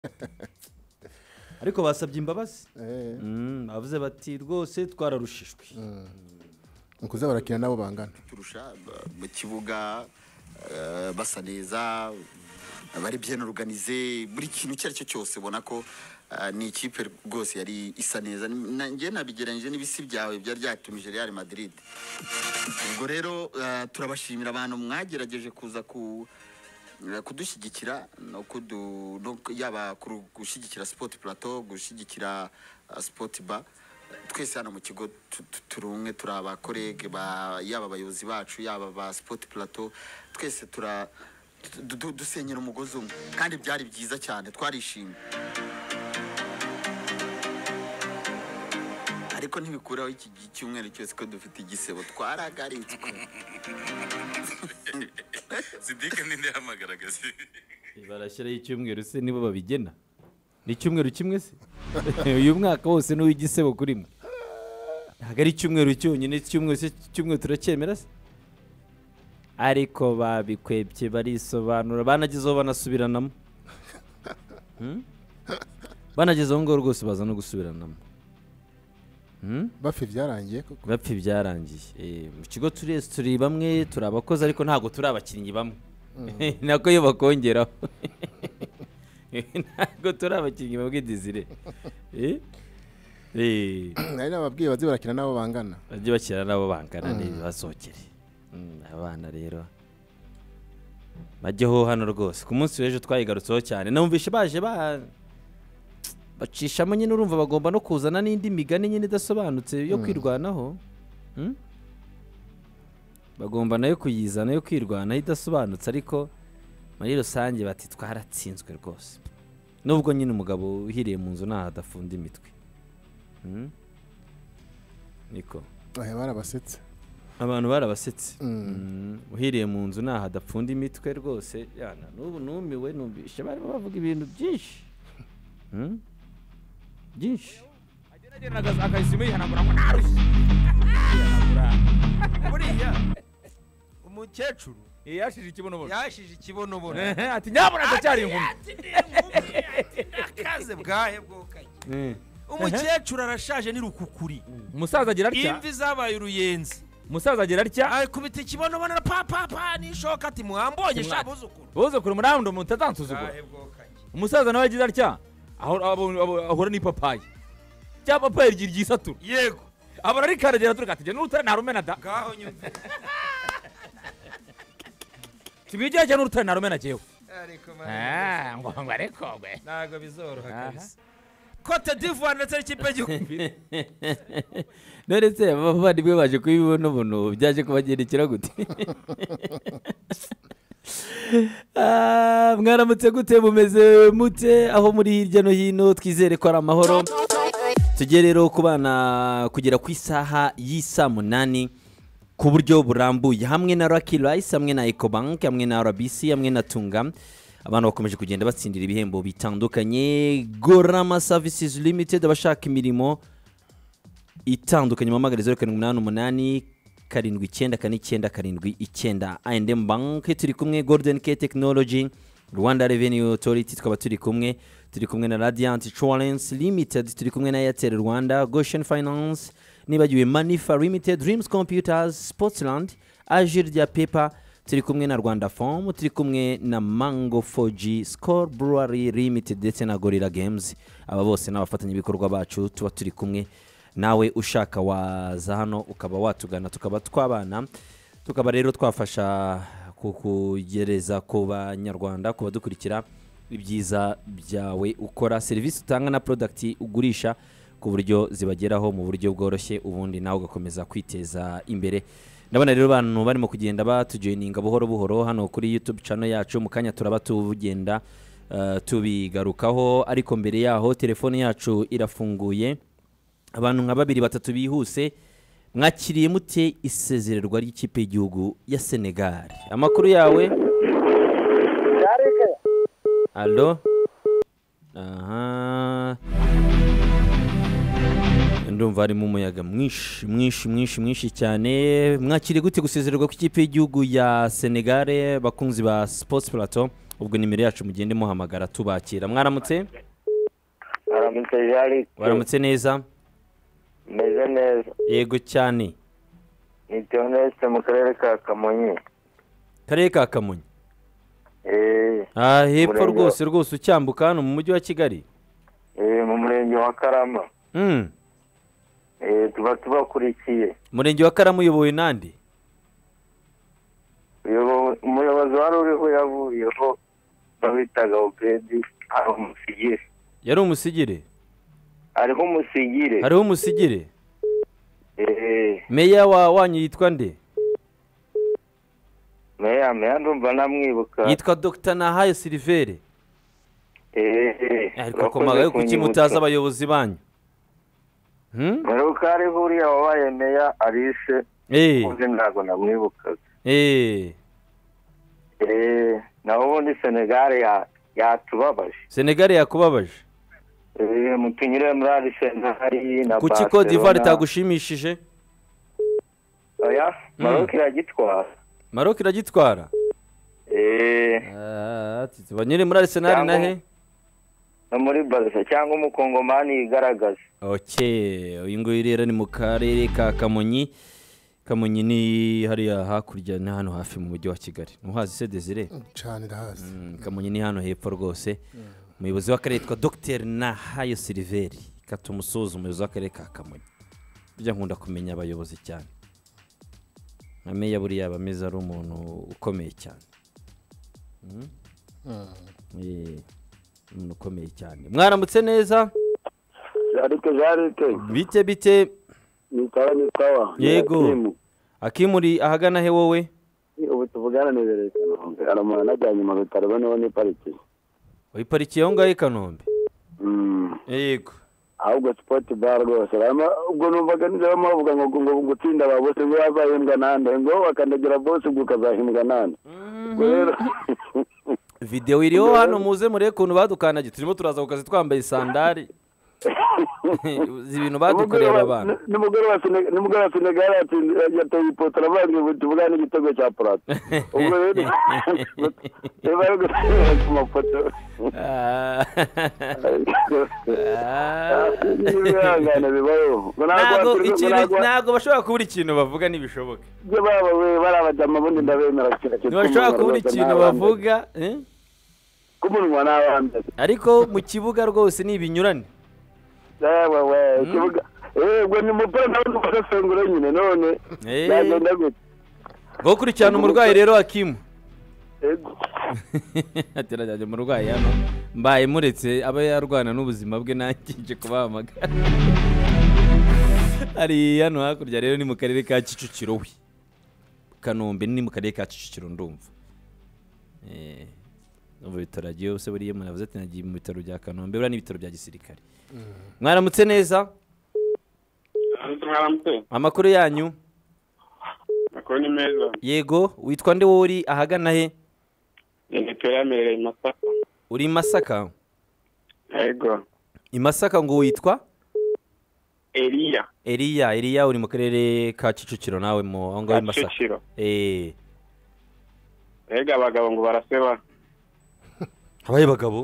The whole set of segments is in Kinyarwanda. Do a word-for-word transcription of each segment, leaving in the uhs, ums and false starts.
ariko basabye imbabazi eh mm bavuze bati rwose twararushishwe nkuze barakina nabo bangana turusha mu kibuga basa neza bari bien organisé buri kintu cyari cyo cyose ubona ko ni ikipe rwose yari isa neza ngiye nabigeranyije n'ibisi byawe byari byatumije Real Madrid ubwo rero turabashimira abantu mwagerageje kuza ku kudushyigikira no kudu yaba gushyigikira Sport Plateau gushyigikira Sportsbar twese hano mu kigo turumwe turaba kolege ba yaba abayobozi bacu yaba ba Sport Plateau twese tura dusenyera umugozi umwe kandi byari byiza cyane twarishimye ariko ntibikuraho iki cyumweru cyose ko dufite igisebo twaragaritse Sidike ninde hamagaragaze barashyiraho icyumweru se nibo babigena ni icyumweru kimwe se uyu mwaka wose no w'igisebo kuri mwe ntabwo ari icyumweru cyonyine icyumweru se icyumweru turacyemera se ariko babikwebye barisobanura banagezeho banasubiranamo banagezeho ngo rwose baza no gusubiranamo bapfi byarangiye koko bapfi byarangiye mu kigo turese turi bamwe turi abakozi ariko ntabwo turi abakinnyi bamwe nako yo bakongeraho ntabwo turi abakinnyi bamwe Desire eh eh nari nababwiye bazi barakina nabo bangana baje bakira nabo bangana neza basokere abana rero bajyeho hano rwose ku munsi w'ejo twayigarutseho cyane namubishe baje ba bacishamo nyine urumva bagomba no kuzana n'indi migani nyine idasobanutse yo kwirwanaho bagomba nayo kuyizana yo kwirwanaho idasobanutse ariko muri rusange bati twaratsinzwe rwose nubwo nyine umugabo uhiriye mu nzu nta hadafunda imitwe niko ahe barabasetse abantu barabasetse uhiriye mu nzu nta hadafunda imitwe rwose yana n'ubu numiwe numvishe bari bavuga ibintu byinshi byinshi agerageza akayisima yihanagura ngo narushye buriya umukecuru yashije ikibonobono yashije ikibonobono ati nyabona ndacyari inkumi akaze bwahe bwokaye umukecuru arashaje ni rukukuri umusaza agira atya imvi zabaye uruyenzi umusaza agira atya akubita ikibonobono na pa pa pa nishoka ati muhambonye shabuzukuru buzukuru murando mutazansuzugura umusaza nawe agira atya ahora ni papayi cya papayi ry'isatura yego abara ari karagera turika ati je n'urutare nta rumena da gaho nyumve tibijya cyane n'urutare nta rumena jewe ariko ah ngo ngo ariko gwe nago bizoroha kabisa Cote d'Ivoire ndetse n'ikipe y'Igihugu none se abavandi bwe baje kubibona bono byaje kubagerekera gute ah mwaramutse gute bumeze mute aho muri hirya no hino twizere ko ari amahoro tujye rero kubana kugera ku isaha y'isa munani ku buryo burambuye hamwe na Lucky Rice hamwe na Ecobank hamwe na R B C hamwe na Tunga abantu bakomeje kugenda batsindira ibihembo bitandukanye Gorama Services Limited abashaka imirimo itandukanye mamagara zero karindwi umunani umunani karindwi icyenda kane icyenda karindwi icyenda I and M Bank turi kumwe Golden K Technology Rwanda Revenue Authority tukaba turi kumwe turi kumwe na Radiant Insurance Limited turi kumwe na Airtel Rwanda Goshen Finance nibagiwe Manifa Limited Dreams Computers Sportsland Agir dia Paper turi kumwe na Rwanda Farm turi kumwe na Mango four G Score Brewery Limited ndetse na Gorilla Games aba bose n'abafatanya ibikorwa bacu tuba turi kumwe nawe ushaka waza hano ukaba watugana tukaba twabana tukaba rero twafasha kukugereza ku banyarwanda kuba dukurikira ibyiza byawe ukora service utanga na product ugurisha ku buryo zibageraho mu buryo bworoshye ubundi nawe ugakomeza kwiteza imbere ndabona rero abantu barimo kugenda batujoininga buhoro buhoro hano kuri YouTube channel yacu mukanya turaba tugenda uh, tubigarukaho ariko mbere yaho telefone yacu irafunguye abantu nka babiri batatu bihuse mwakiriye mute isezererwa ry'ikipe y'igihugu ya Senegal amakuru yawe Allo aha ndumva ari mu muyaga mwinshi mwinshi mwinshi mwinshi cyane mwakiriye gute gusezererwa kw'ikipe y'igihugu ya Senegal bakunzi ba Sports Plateau ubwo nimero yacu mugende muhamagara tubakira. Mwaramutse? Mwaramutse Jari. Waramutse neza? Meze neza. Yego cyane. Ni Tioneste mu karere ka Kamonyi. Karere ka Kamonyi? Eh. Ah, hepfo rwose rwose ucyambuka hano mu mujyi wa Kigali? Eh, mu murenge wa Karama. Mm. Eh, tuba tubakurikiye. Murenge wa Karama uyobowe nande? Umuyobozi wari uriho yavuyeho babitaga Obedi ari umusigire. Yari umusigire? Ariho umusigire. Hariho umusigire? Eh. Meya wa wanyu yitwa nde? Meya meya ndumva namwibuka. Yitwa Doctor Nahayo Silvere. Eh. Ariko komaga kuki mutaza abayobozi banyu? Hmm? Meruka ari huriya wabaye meya Alice. Eh. Uzi ndago namwibuka. Eh. Eh, naho ubundi Senegal ya yatubabaje. Senegal yakubabaje? Eh, mutunyire muri Arsenal na Kuki Cote Barcelona. d'Ivoire itagushimishije? Oya, Maroc iragitwara. Maroc iragitwara? Eh, Ah, tubanyire muri Arsenal nahe? no muri Barca cyangwa umukongomani igaragaza. Okay, uyu nguyu rero ni mu karere ka Kamonyi. Kamonyi ni hariya hakurya ni hano hafi mu mujyi wa Kigali. Muhazi se Desire? cyane ndahazi. Mm, Kamonyi ni hano hepfo rwose. Umuyobozi w'akarere twa Doctor Nahayo Silveri katumusuza umuyobozi w'akarere ka Kamonyi. Bijya nkunda kumenya abayobozi cyane. Na meya buriya bameze ari umuntu ukomeye cyane. Mm? Eh, umuntu ukomeye cyane. Mwaramutse neza? Jarike jarike. Bite bite? Nitawa nitawa. Yego. Akimuri ahagana he wowe? Ubu tuvugana nebereka. Aramana najyanye mu bitaro bane ni pariki. Oyi pariki yo ngaho i Kanombe. Mm. Yego. Ahubwo Sportsbar rwose. Rama ubwo numvaga nizaba mavuga ngo ngo gutsinda babose ngo bazahembwa nande ngo bakandagira boss ubwo kazahembwa nande. Rero Video iriho hano muze mureke kuntu badukanaje turimo turaza kukazi twambaye sandari. Ibintu badukorera abantu. N'umugore wa Senegal n'umugore wa Senegal yateye ipoto rabange tuvugana igitego cya Prato. Ubwo rero ebaye gutsinda ku mafoto. Ah. Ntabwo ikintu ntabwo bashobora kubura ikintu bavuga nibishoboka. Byo baba we barabajama bundi ndabemera kira kira. Ntibashobora kubura ikintu bavuga, eh? Kumunwa n'abandi. Ariko mu kibuga rwose ni ibinyurane. Ewe we, kibuga. Eh, gwe ni mupira nawe ndasengura nyine none. Yagenda gute? Ngo kurikirana umurwayi rero Hakimu. Ego. Aterajya mu rwayi hano. Mbaye muretse aba yarwana n'ubuzima bwe nakije kubahamagara. Ari hano hakurya rero ni mu karere ka Kicukiro we. Kanombe ni mu karere ka Kicukiro ndumva. Eh, ubu bitaragiye use buriye munavuze ati nagiye mu bitaro bya Kanombe bura n'ibitaro bya gisirikare. Mwaramutse neza? Mwaramutse. Amakuru yanyu? Makuru ni meza. Yego, witwa nde wowe uri ahagana he? Ni Tuyamere Masaka. Uri Masaka? Yego. I Masaka ngo witwa? Elia. Elia, Elia uri mu karere ka Kicukiro nawe mu aho ngaho i Masaka. Kicukiro. Eh. Ega abagabo ngo baraseba. Abaye bagabo?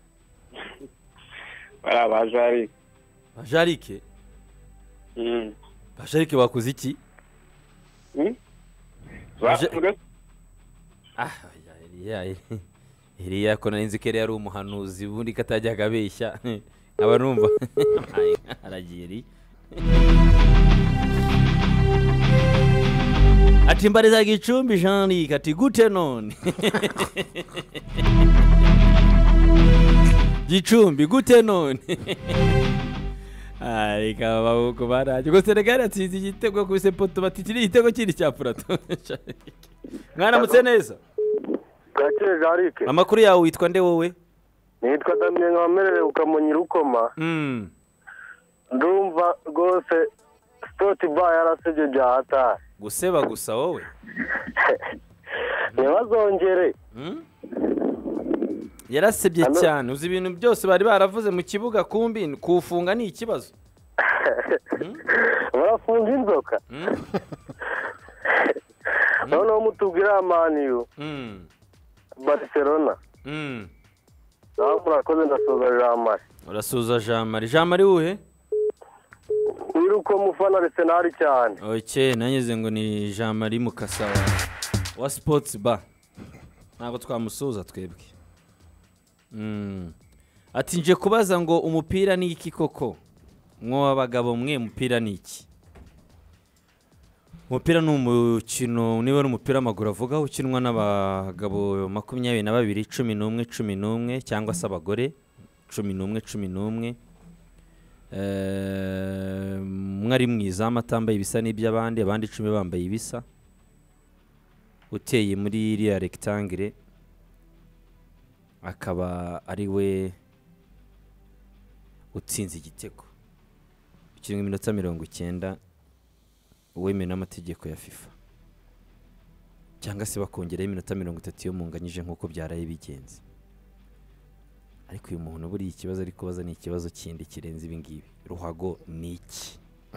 Bara bajari. Bajarike? Mm. Bajarike bakoze iki? Mm? Baje- Ah, Elia. Elia ko narinzi ko yari umuhanuzi ubundi katajyaga abeshya. Aba numva. Aragiri. Ati mbariza Gicumbi Jean kati gute none. Gicumbi gute none. Ai kaba ko baraje ko Senegal atsinze igitego ku sepoto batitiri igitego kiri cya Prato. Mwaramutse neza? Gake Jarike. Amakuru yawe witwa nde wowe? Nitwa Damien Nkamerere ukamunyira ukoma. Mm. Ndumva rwose Sportsbar yarasebye bya hata. Guseba gusa wowe. Ntibazongere. Mm? Yarasebye cyane uzi ibintu byose bari baravuze mu kibuga kumbi kufunga ni ikibazo. Barafunga inzoka. Noneho mutubwira amaniyo. Mm. Barcelona. Mm. nawe murakoze ndasuza Jean Marie urasuza Jean Marie Jean Marie uhe wiruko mufana Arsenal cyane oke nanyeze ngo ni Jean Marie Mukasa wa, wa Sportsbar ntabwo twamusuza twebwe. Mm. Ati nje kubaza ngo umupira ni iki koko mwo abagabo mwe umupira ni iki? Umupira ni umukino niba ari umupira w'amaguru avuga ukinwa n'abagabo makumyabiri na babiri cumi n'umwe cumi n'umwe cyangwa se abagore cumi n'umwe cumi n'umwe. Umwe ari mwiza amatambaye ibisa n'iby'abandi abandi icumi bambaye ibisa uteye muri iriya rectangle akaba ari we utsinze igitego ukiri iminota mirongo icyenda uwemewe n'amategeko ya FIFA cyangwa se bakongeraho iminota mirongo itatu yo munganyije nk'uko byaraye bigenze. Ariko uyu muntu buri ikibazo ari kubaza ni ikibazo kindi kirenze ibi ngibi. Ruhago ni iki?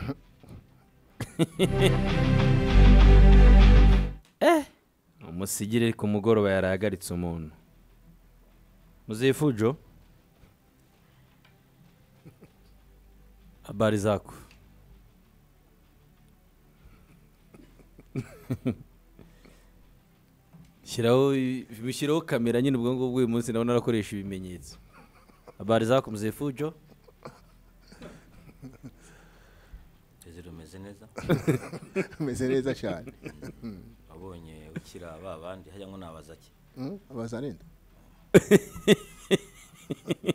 Eh umusigire ku mugoroba yarahagaritse umuntu Muzefujo habari zako Shiraho bishiraho kamera nyine ubwo ngubwo uyu munsi nabona arakoresha ibimenyetso. Habari zako Muzefujo Ezero meze neza meze neza cyane abonye ukira aba bandi hajya ngo nabazake abaza nenda